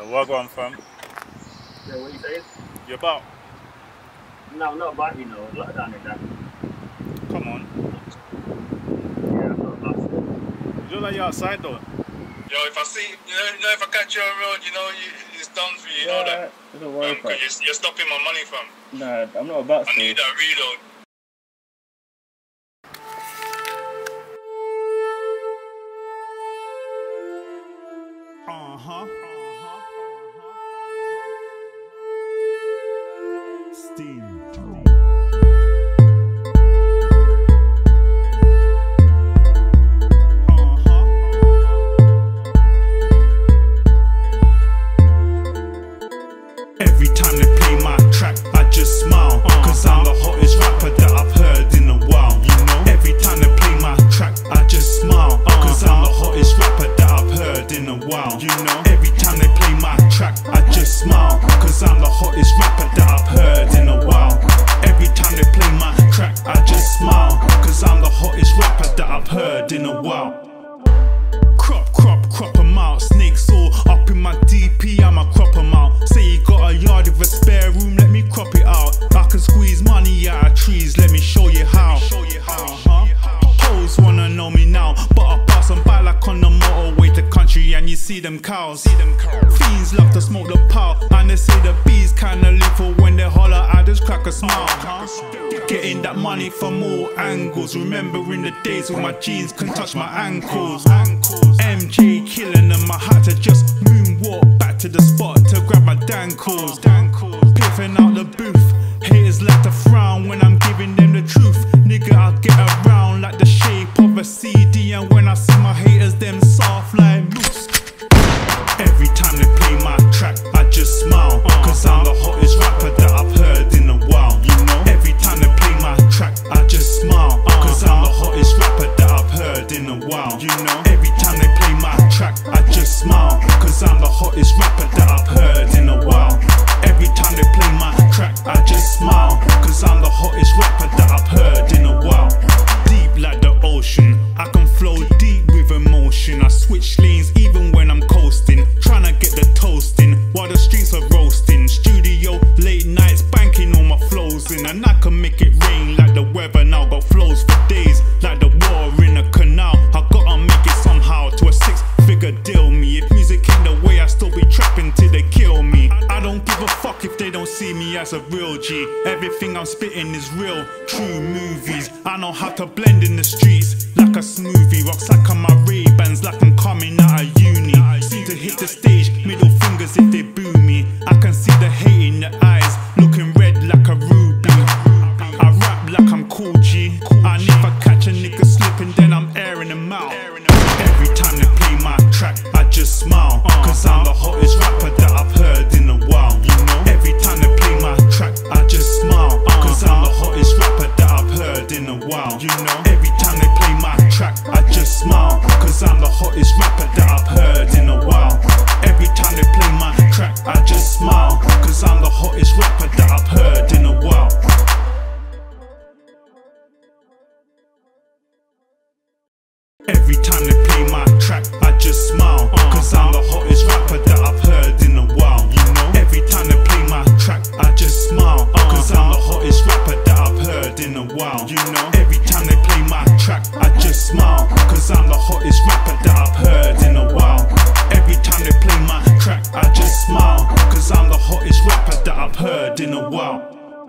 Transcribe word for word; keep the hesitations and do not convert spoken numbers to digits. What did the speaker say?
Where go I'm from? Yeah, what you saying? You about? No, not about you know, lockdown and that. Come on. Yeah, I'm not about it. You look like you're outside though. Yo, if I see, you know, you know if I catch you on the road, you know, you, it's done for you, you know that? Don't worry, Because um, you're, you're stopping my money from. Nah, I'm not about I to. need that reload. Uh-huh. Steam. Every time they play my track, I just smile. Cause I'm the hottest rapper that I've heard in a while. You know? Every time they play my track, I just smile. Cause I'm the hottest rapper that I've heard in a while. You know? Every time they play my track, I just smile. Cause I'm the hottest rapper that I've heard in a while. Every time they play my track, I just smile. Cause I'm the hottest rapper that I've heard in a while. Crop, crop, crop 'em out. Snakes all up in my D P, I'ma crop 'em out. Say you got a yard with a spare room, let me crop it out. I can squeeze money out of trees, let me show you how. Uh-huh. Hoes wanna know me now, but I pass them by like on the motorway to country and you see them cows. Fiends love to smoke the pow, and they say the bees kinda lethal when they holler, I just crack a smile. Getting that money from all angles, remembering the days when my jeans couldn't touch my ankles. M J killing them, I had to just moonwalk back to the spot to grab my dankles. Piffing out the booth, haters like to frown when I'm giving them the truth. Nigga, I get around like the shape of a C D, and when I see my haters, them soft like loose. Every time they play my track, I just smile. Cause I'm the hottest rapper that I've heard in a while. You know? Every time they play my track, I just smile. Cause I'm the hottest rapper that I've heard in a while. You know? Every time they play my track, I just smile. Cause I'm the hottest rapper that I've heard in a while. Every time they play my track, I just smile. Cause I'm the hottest rapper that I've heard in a while. Deep like the ocean, I can flow deep with emotion. I switch lanes even when I'm coasting, tryna get the toasting while the streets are roasting. Studio late nights banking all my flows in, and I can make it rain like the weather now. Got flows for days like the water in a canal. I gotta make it somehow to a six figure deal me. If music ain't the way, I still be trapping till they kill me. I don't give a fuck if they don't see me as a real G. Everything I'm spitting is real, true movies. I know how to blend in the streets like a smoothie. Rocks like on my Ray-Bans like I'm coming out of uni. Seem to hit the stage, middle fingers if they boo me. I can see the hate in the eyes, looking red like a ruby. I rap like I'm cool G, and if I catch a nigga slipping, then I'm airing them out. Every time they play my track, I just smile. Cause I'm the hottest rapper that I've heard in a while. You know? Every time they play my track, I just smile. Cause I'm the hottest rapper that I've heard in a while. You know? Every time they play my track, I just smile. Cause I'm the hottest rapper that I've heard in a while. Every time they play my track, I just smile. Cause I'm the hottest rapper that I've heard in a while. Every time they play my track, I just smile. Cause I'm the hottest rapper that I've heard in a while. You know? Every time they play my track, I just smile. Cause I'm the hottest rapper that I've heard in a while. You know? Every time they play my track, I just smile. Cause I'm the hottest rapper that I've heard in a while. Every time they play my track, I just smile. Cause I'm the hottest rapper that I've heard in a while.